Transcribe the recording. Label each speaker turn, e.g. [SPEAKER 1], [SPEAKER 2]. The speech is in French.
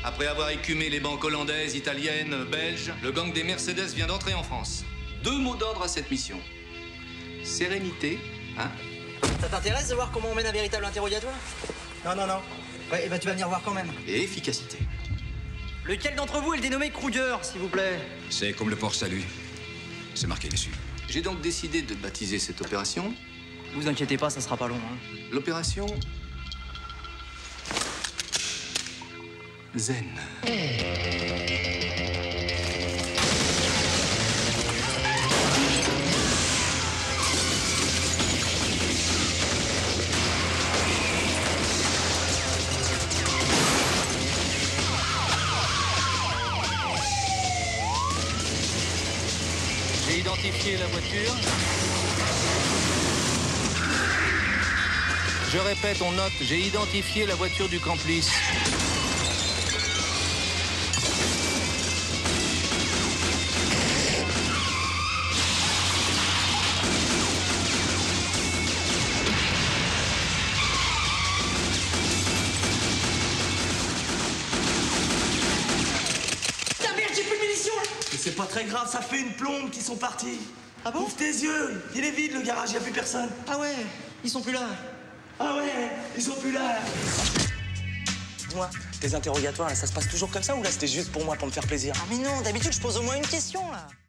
[SPEAKER 1] Après avoir écumé les banques hollandaises, italiennes, belges, le gang des Mercedes vient d'entrer en France. 2 mots d'ordre à cette mission. Sérénité, hein?
[SPEAKER 2] Ça t'intéresse de voir comment on mène un véritable interrogatoire? Non. Ouais, tu vas venir voir quand même.
[SPEAKER 1] Et efficacité.
[SPEAKER 2] Lequel d'entre vous est le dénommé Kruger, s'il vous plaît?
[SPEAKER 3] C'est comme le port Salut. C'est marqué dessus.
[SPEAKER 1] J'ai donc décidé de baptiser cette opération.
[SPEAKER 2] Vous inquiétez pas, ça sera pas long. Hein.
[SPEAKER 1] L'opération Zen. J'ai identifié la voiture. Je répète, on note, j'ai identifié la voiture du complice.
[SPEAKER 4] Putain, merde, j'ai plus de munitions là. Mais c'est pas très grave, ça fait une plombe qu'ils sont partis.
[SPEAKER 2] Ah bon?
[SPEAKER 4] Ouvre tes yeux, il est vide le garage, y a plus personne.
[SPEAKER 2] Ah ouais, ils sont plus là.
[SPEAKER 4] Ah ouais, ils sont plus là. Dis-moi, tes interrogatoires là, ça se passe toujours comme ça ou là c'était juste pour moi, pour me faire plaisir?
[SPEAKER 2] Ah mais non, d'habitude je pose au moins une question là.